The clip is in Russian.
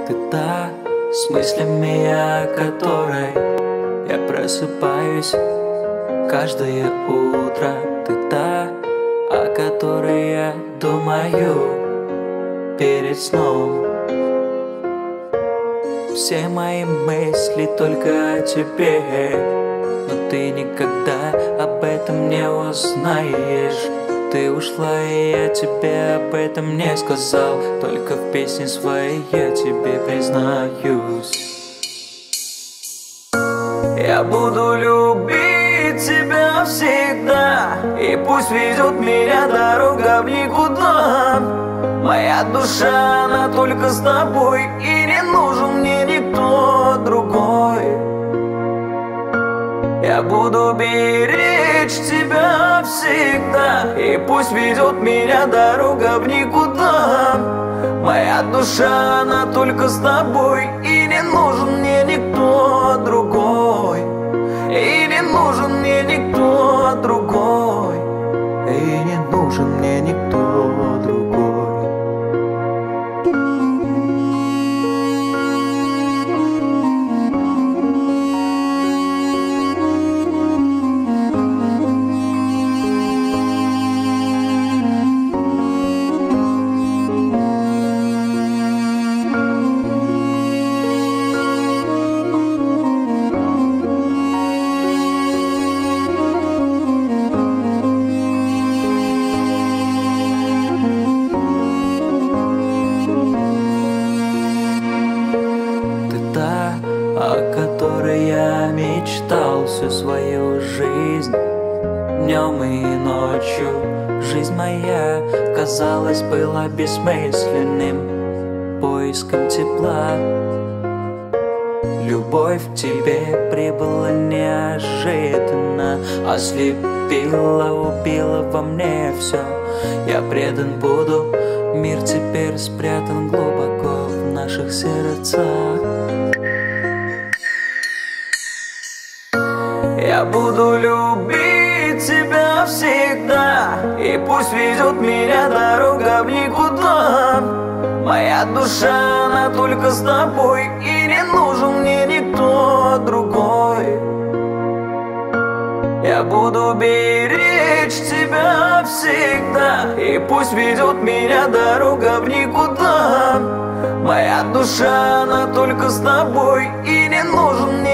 Ты та, с мыслями о которой я просыпаюсь каждое утро. Ты та, о которой я думаю перед сном. Все мои мысли только о тебе, но ты никогда об этом не узнаешь. Ты ушла, и я тебе об этом не сказал. Только в песне своей я тебе признаюсь. Я буду любить тебя всегда, и пусть ведет меня дорога в никуда. Моя душа, она только с тобой, и не нужен мне никто другой. Я буду беречь тебя всегда, и пусть ведет меня дорога в никуда. Моя душа, она только с тобой, и не нужен мне никто другой. И не нужен мне никто другой. И не нужен мне никто другой. О которой я мечтал всю свою жизнь. Днем и ночью жизнь моя, казалось, была бессмысленным поиском тепла. Любовь к тебе прибыла неожиданно, ослепила, убила во мне все. Я предан буду, мир теперь спрятан глубоко в наших сердцах. Я буду любить тебя всегда, и пусть ведет меня дорога в никуда. Моя душа, она только с тобой, и не нужен мне никто другой. Я буду беречь тебя всегда, и пусть ведет меня дорога в никуда. Моя душа, она только с тобой, и не нужен мне